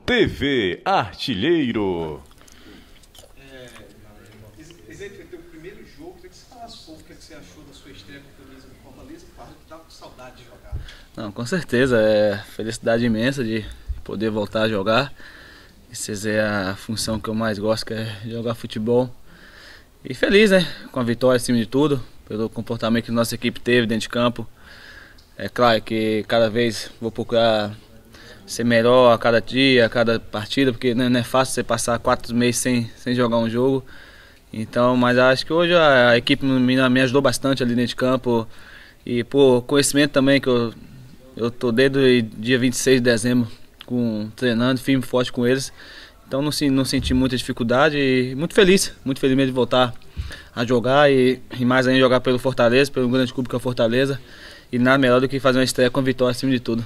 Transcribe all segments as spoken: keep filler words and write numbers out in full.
T V Artilheiro. É, esse aí foi o primeiro jogo, queria que você falasse um pouco o que você achou da sua estreia com a camisa do Fortaleza, que fala que estava com saudade de jogar. Não, com certeza, é felicidade imensa de poder voltar a jogar. Essa é a função que eu mais gosto, que é jogar futebol. E feliz, né, com a vitória acima de tudo, pelo comportamento que nossa equipe teve dentro de campo. É claro que cada vez vou procurar ser melhor a cada dia, a cada partida, porque não é fácil você passar quatro meses sem, sem jogar um jogo. Então, mas acho que hoje a, a equipe me, me ajudou bastante ali dentro de campo. E por conhecimento também, que eu, eu tô desde o dia vinte e seis de dezembro com, treinando firme e forte com eles. Então não, não senti muita dificuldade e muito feliz, muito feliz mesmo de voltar a jogar e, e mais ainda jogar pelo Fortaleza, pelo grande clube que é o Fortaleza. E nada melhor do que fazer uma estreia com vitória acima de tudo.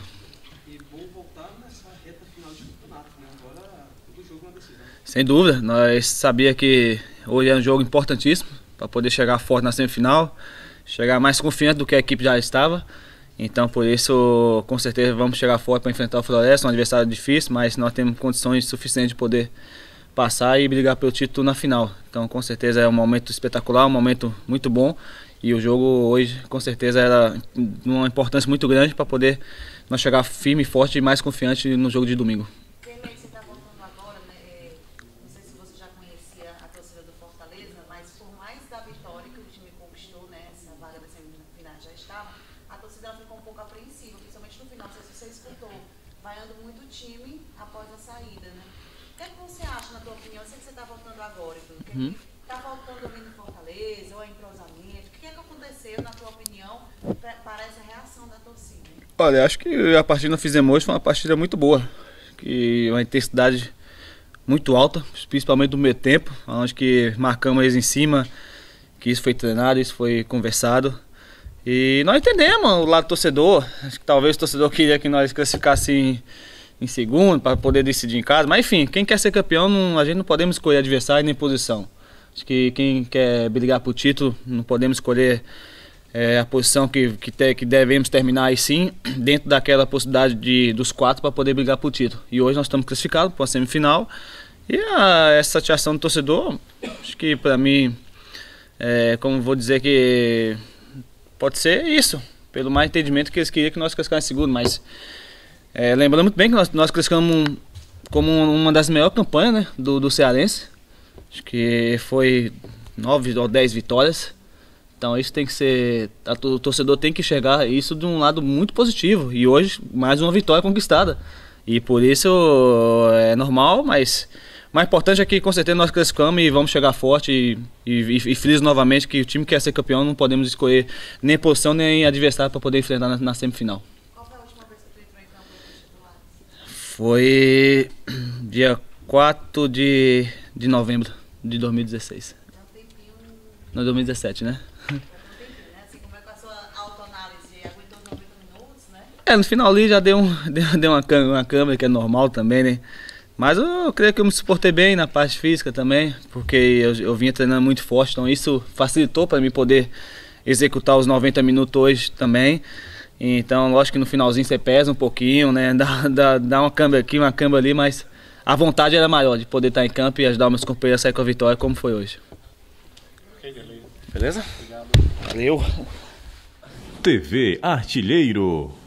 Sem dúvida, nós sabíamos que hoje é um jogo importantíssimo para poder chegar forte na semifinal, chegar mais confiante do que a equipe já estava. Então por isso, com certeza, vamos chegar forte para enfrentar o Floresta, um adversário difícil, mas nós temos condições suficientes de poder passar e brigar pelo título na final. Então com certeza é um momento espetacular, um momento muito bom. E o jogo hoje, com certeza, era de uma importância muito grande para poder nós chegar firme e forte e mais confiante no jogo de domingo. Você está voltando agora, né? Não sei se você já conhecia a torcida do Fortaleza, mas por mais da vitória que o time conquistou, né, essa vaga da semifinal já estava, a torcida ficou um pouco apreensiva, principalmente no final. Não sei se você escutou, vaiando muito o time após a saída, né? O que é que você acha, na tua opinião? Eu sei que você está voltando agora, então, o que é que está faltando ali no Fortaleza, ou é entrosamento? O que é que aconteceu, na tua opinião, para essa reação da torcida? Olha, acho que a partida que nós fizemos hoje foi uma partida muito boa, que uma intensidade muito alta, principalmente no meio tempo, onde que marcamos eles em cima, que isso foi treinado, isso foi conversado. E nós entendemos o lado do torcedor, acho que talvez o torcedor queria que nós classificássemos em, em segundo, para poder decidir em casa, mas enfim, quem quer ser campeão, não, a gente não podemos escolher adversário nem posição. Acho que quem quer brigar por título, não podemos escolher é, a posição que, que, te, que devemos terminar aí sim, dentro daquela possibilidade de, dos quatro para poder brigar por título. E hoje nós estamos classificados para a semifinal. E a, essa satisfação do torcedor, acho que para mim, é, como vou dizer que pode ser isso, pelo mais entendimento que eles queriam que nós classificássemos em segundo. Mas é, lembrando muito bem que nós, nós classificamos como uma das melhores campanhas, né, do, do cearense. Acho que foi nove ou dez vitórias. Então isso tem que ser, o torcedor tem que enxergar isso de um lado muito positivo. E hoje mais uma vitória conquistada. E por isso é normal, mas o mais importante é que com certeza nós classificamos e vamos chegar forte e, e, e feliz novamente que o time que quer ser campeão não podemos escolher nem posição nem adversário para poder enfrentar na, na semifinal. Qual foi a última vez que tu entrou em campo com os titulares? Foi dia quatro de, de novembro de dois mil e dezesseis. Já um tempinho. Não, dois mil e dezessete, né? Já um tempinho, né? Assim, como é com a sua autoanálise? Aguentou os noventa minutos, né? É, no final ali já deu, um, deu, deu uma, uma câmera que é normal também, né? Mas eu, eu creio que eu me suportei bem na parte física também, porque eu, eu vinha treinando muito forte, então isso facilitou para mim poder executar os noventa minutos hoje também. Então, lógico que no finalzinho você pesa um pouquinho, né? Dá, dá, dá uma câmera aqui, uma câmera ali, mas a vontade era maior de poder estar em campo e ajudar meus companheiros a sair com a vitória, como foi hoje. Beleza? Obrigado. Valeu! T V Artilheiro.